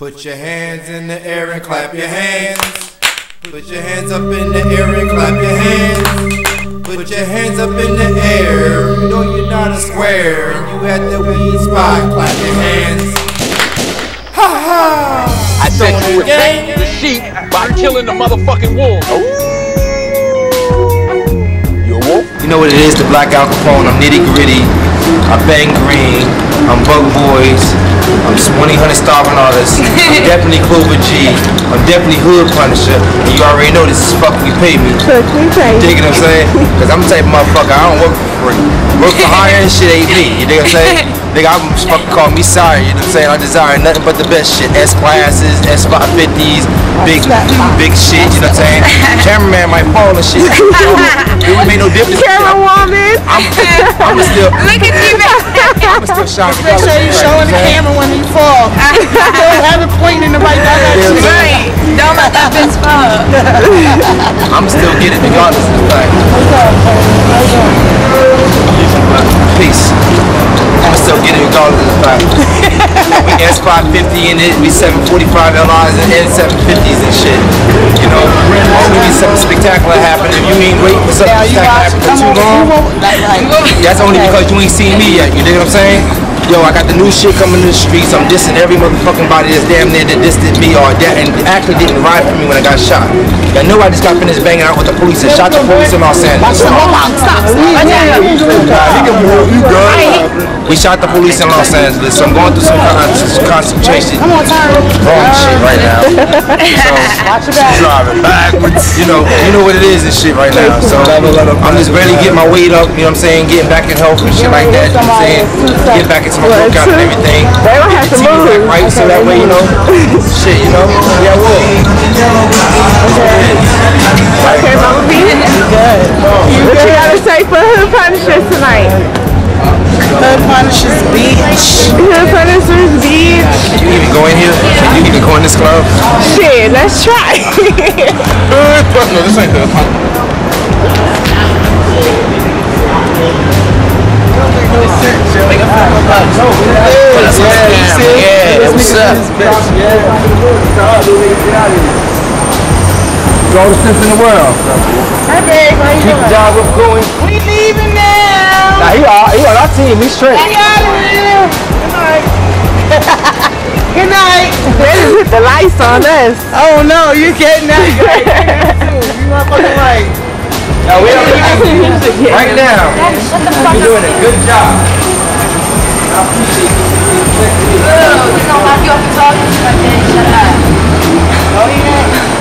Put your hands in the air and clap your hands. Put your hands up in the air and clap your hands. Put your hands up in the air. You know you're not a square. And you at the weed spot, clap your hands. Ha ha! I said you protect the sheep by killing the motherfucking wolves. You a wolf? You know what it is, the Black Al Capone. I'm nitty gritty. I bang green. I'm Bug Boys. I'm 100 starving artists. I'm definitely Clover G. I'm definitely Hood Punisher. And you already know this is fuck we pay me. Dig what I'm saying? Cause I'm the type of motherfucker, I don't work for free. Work for hire and shit ain't me. You dig what I'm saying? Nigga, I'm fucking call me sorry, you know what I'm saying? I desire nothing but the best shit. S-classes, S550s, big shit, you know what I'm saying? Cameraman might fall and shit. It would make no difference. Camera woman. I'm still. Look at you, man. I'm still shot. Make sure you're showing the camera when you fall. Don't have it pointing in the right direction. Right. Don't let that bitch fall. I'm still getting it regardless of the fact. Peace. I'm still getting it regardless of the fact. We S550 in it, we 745 LRs and N750s and shit. You know, we need something spectacular happen. If you ain't waiting for something spectacular happen for too long, that's only because you ain't seen me yet. You know what I'm saying? Yo, I got the new shit coming to the streets. I'm dissing every motherfucking body that's damn near that dissed me or that and actually didn't ride for me when I got shot. I know I just got finished banging out with the police and shot the police in Los Angeles. Stop. We shot the police in Los Angeles, so I'm going through some kind of concentration wrong shit right now. So driving backwards. You know what it is and shit right now. So I'm just ready to get my weight up, you know what I'm saying, getting back in health and shit like that, you know what I'm saying? Get back into my workout and everything. They don't have to move. Right, so that way, you know, shit, you know, yeah, I will. Okay, Mama B. Good. What you gotta say for Hood Punishers tonight? Hood Punishers Beach. Hood Punishers Beach. You even go in here? You even go in this club? Shit, let's try. No, this ain't Hood Punishers. Yeah, what's up? All the sense in the world. Hi, babe. How you Keep the doing? job up going. We leaving now. Nah, he on our team. He's straight. We out of here. Good night. Good night. They just hit the lights on us. Oh no, you getting that guy. You motherfucking right. No, we don't right now. You're doing a good job. He's gonna lock you up and talk to you like that. Shut up. Oh, yeah.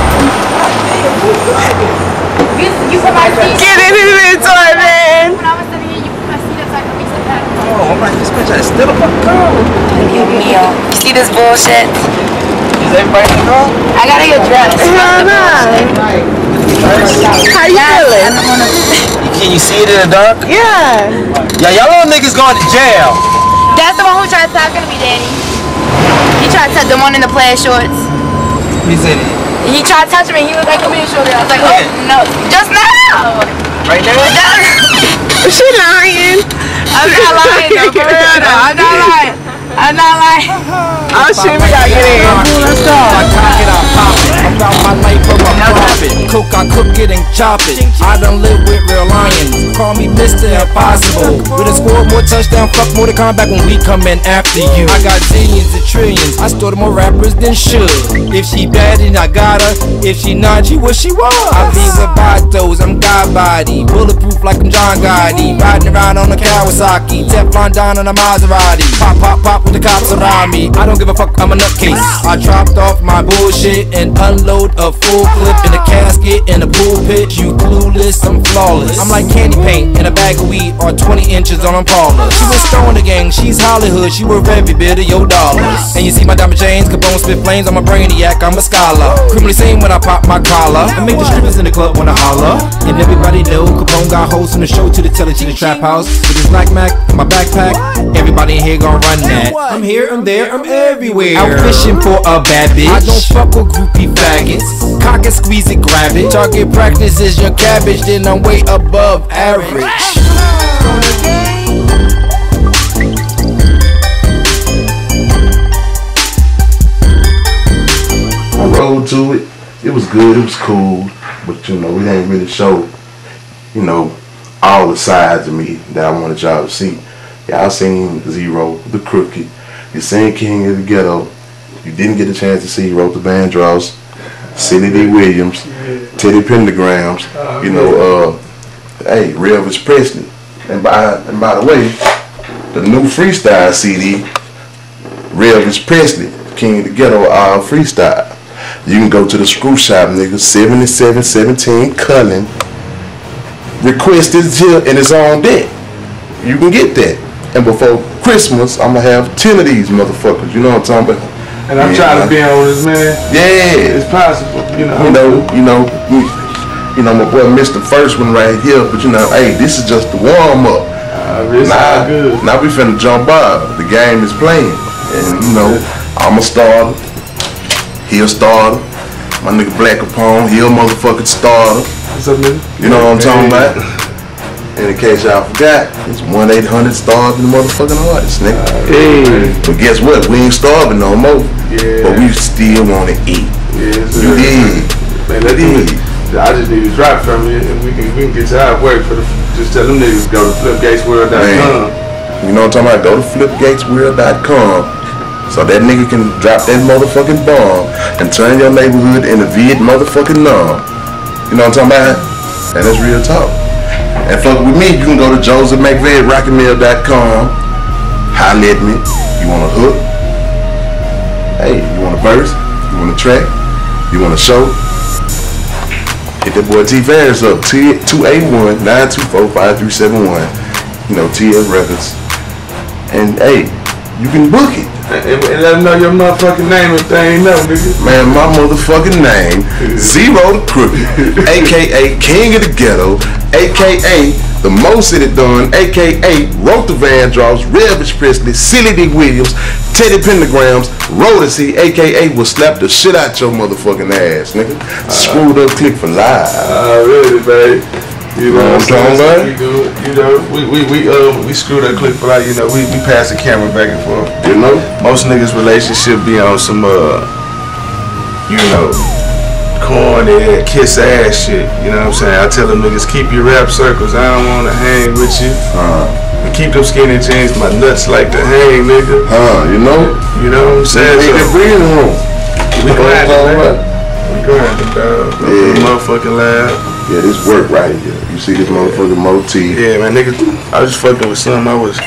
You put my seat. Get in his inventory, man. When I was sitting here, you put my seat up so I could be sitting back. Oh, I'm like, this bitch is still a fucking girl. You see this bullshit? Is everybody in the car? I gotta get dressed. Hell no. How you feeling? Can you see it in the dark? Yeah. Yeah, y'all little niggas going to jail. That's the one who tried to talk to me, Daddy. He tried to touch the one in the plaid shorts. He's in it. He tried to touch me. He was like, come here, shorty. I was like, oh, no. Just now. Right now? She lying. I'm not lying, though. For real, though. I'm not lying. I'm not lying. Oh, shit, we gotta get in. Let's go. I cock it, I pop it. About my life from a profit. Coke, I cook it and chop it. I done live with real lions. Call me Mr. Impossible. With a score, more touchdown, fuck Mortal Kombat when we come in after you. I got zillions and trillions. I stole more rappers than should. If she bad, then I got her. If she not, she what she was. I be with Batos, I'm God body. Bulletproof like I'm John Gotti. Riding around on a Kawasaki. Teflon down on a Maserati. Pop, pop, pop with the cops around me. I don't give a fuck, I'm a nutcase. I dropped off my bullshit and unload a full clip in a casket in a pulpit. You clueless, I'm flawless. I'm like candy paint in a bag of weed or 20 inches on Impala. She was Stone the gang, she's Hollywood, she worth every bit of your dollars. And you see my diamond chains, Capone spit flames, I'm a brainiac, I'm a scholar. Criminally sane when I pop my collar. I make the strippers in the club wanna holler. And everybody know Capone got hosts on the show to the telly to the trap house. With his black Mac in my backpack, everybody in here gon' run that. I'm here, I'm there, I'm everywhere. Out fishing for a bad bitch. I don't fuck with groupie faggots. Cock it, squeeze it, grab it. Target practice is your cabbage, then I'm way above average. it was good, it was cool, but you know, it ain't really show, you know, all the sides of me that I wanted y'all to see. Y'all seen Zero, the Crooked. You seen King of the Ghetto. You didn't get a chance to see Luther Vandross, Sidney D. Williams, Teddy Pendergrams, you know, hey, Elvis Presley. And by the way, the new freestyle CD, Elvis Presley, King of the Ghetto, all freestyle. You can go to the Screw Shop, nigga, 7717 Cullen. Request it here and it's on deck. You can get that. And before Christmas, I'm gonna have 10 of these motherfuckers. You know what I'm talking about? And I'm trying to be on this, man. Yeah, it's possible. You know, my boy missed the first one right here, but you know, hey, this is just the warm up. Now we finna jump up. The game is playing, and you know, I'm a starter. He a starter. My nigga Black Capone, he a motherfucking starter. What's up, nigga? You know what I'm talking about? And in case y'all forgot, it's 1-800-STARVING the motherfucking artist, nigga. Hey. But guess what? We ain't starving no more. Yeah. But we still wanna eat. Yeah, you dig? Man, I just need to drop from you, and we can get to our work for the. Just tell them niggas go to flipgatesworld.com. You know what I'm talking about? Go to flipgatesworld.com. So that nigga can drop that motherfucking bomb and turn your neighborhood into Viet motherfucking numb. You know what I'm talking about? And that's real talk. And fuck with me, you can go to josephmcveigh@rockymail.com. Holla at me. You want a hook? Hey, you want a verse? You want a track? You want a show? Hit that boy T Ferris up. 281-924-5371. You know, TF Records. And hey, you can book it. And let them know your motherfucking name if they ain't know, nigga. Man, my motherfucking name, Zero the Crooked, a.k.a. King of the Ghetto, a.k.a. the Most It Done, a.k.a. Luther Vandross, Elvis Presley, Sidney D. Williams, Teddy Pendergrams, Rodesy, a.k.a. will slap the shit out your motherfucking ass, nigga. Screwed up click for live. Really, babe. You know what I'm talking about? You know, we screwed that clip for like, you know, we pass the camera back and forth. You know? Most niggas' relationship be on some you know, corny kiss ass shit. You know what I'm saying? I tell them niggas keep your rap circles, I don't wanna hang with you. Keep them skinny jeans, my nuts like to hang, nigga. You know? You know what I'm saying? We can breathe room. We grinding, man. We grinding, dog. Yeah. Motherfucking laugh. Yeah, this work right here. You see this motherfucking motif. Yeah, man, nigga, I was just fucking with something. I was.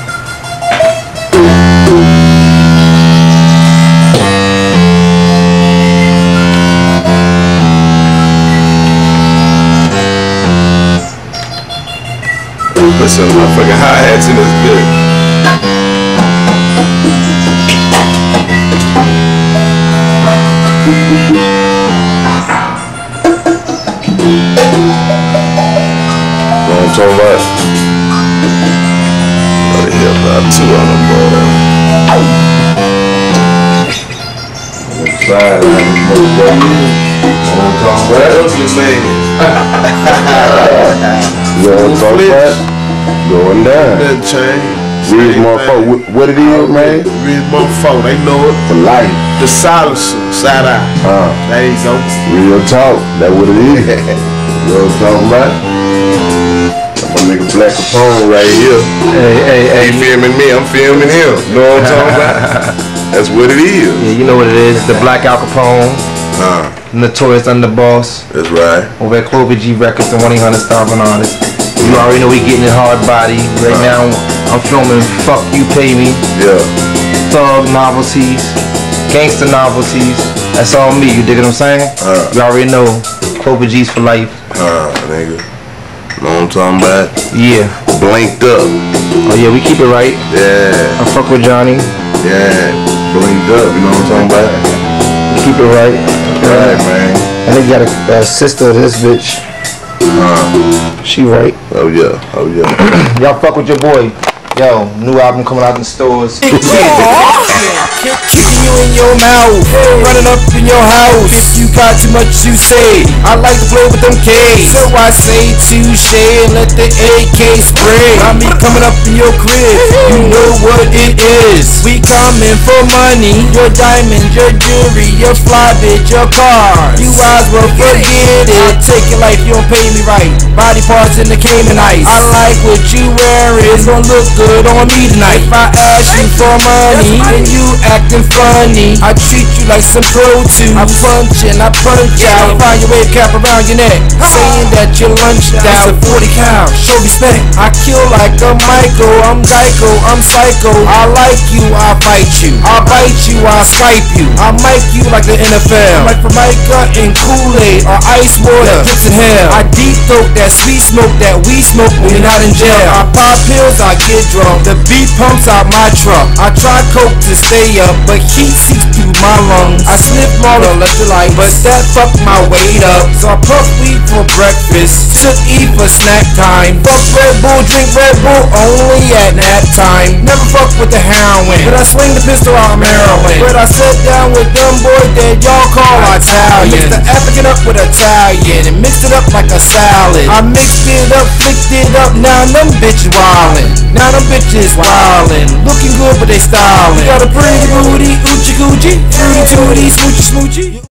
Put some motherfucking hi-hats in this bitch. Talking about two on the board. Side, what I'm talking about? What else you saying? You know what I'm talking about? Going down. That chain. Real motherfucker. What it is, man? Real motherfucker. They know it. For life. The silencer. Side eye. There you go. Real talk. That's what it is. You know what I'm talking about? My nigga Black Capone right here. Hey. He filming me, I'm filming him. You know what I'm talking about? That's what it is. Yeah, you know what it is. The Black Al Capone. Notorious Underboss. That's right. Over at Clover G Records and 1-800-STARVING Artists. You already know we getting it hard body. Right now, I'm filming Fuck You Pay Me. Yeah. Thug novelties. Gangster novelties. That's all me. You dig what I'm saying? You already know. Clover G's for life. Nigga. Know what I'm talking about? Yeah. Blinked up. Oh yeah, we keep it right. Yeah. I fuck with Johnny. Yeah. Blinked up. You know what I'm talking about? We keep it right. Right, man. I think you got a sister of this bitch. She right. Oh yeah. Oh yeah. Y'all fuck with your boy. Yo, new album coming out in stores. Kicking you in your mouth, running up in your house. If you got too much to say, I like to play with them K's. So I say touche and let the AK spray. I me coming up in your crib, you know what it is. We coming for money, your diamonds, your jewelry, your fly bitch, your cars. You guys will forget it. Take it like you don't pay me right. Body parts in the Cayman ice. I like what you wearing, it's gonna look good on me tonight. If I ask you for money and you acting funny, I treat you like some Pro Tools. I punch and I punch out. Find your wave cap around your neck, saying that you're lunched out. It's a 40 cal, show respect. I kill like a Michael, I'm Geico, I'm psycho. I like you, I fight you. I bite you, I Skype you. I mic you like the NFL. Like Formica and Kool-Aid or ice water, dips in hell. I deep throat that sweet smoke that we smoke when you're not in jail. I pop pills, I get drunk. The beat pumps out my truck. I try coke to stay up, but heat seeps through my lungs. I slip more electrolyte, but that fucked my weight up. So I puff weed for breakfast, took E for snack time. Fuck Red Bull, drink Red Bull only at nap time. Never fuck with the heroin, but I swing the pistol out Maryland. But I sat down with them boys that y'all call Italian. Mixed the African up with Italian and mixed it up like a salad. I mixed it up, flicked it up, now them bitches wildin'. Now them bitches wildin', looking good but they stylin'. Got a pretty booty, oochie coochie, fruity tootie, smoochy smoochy.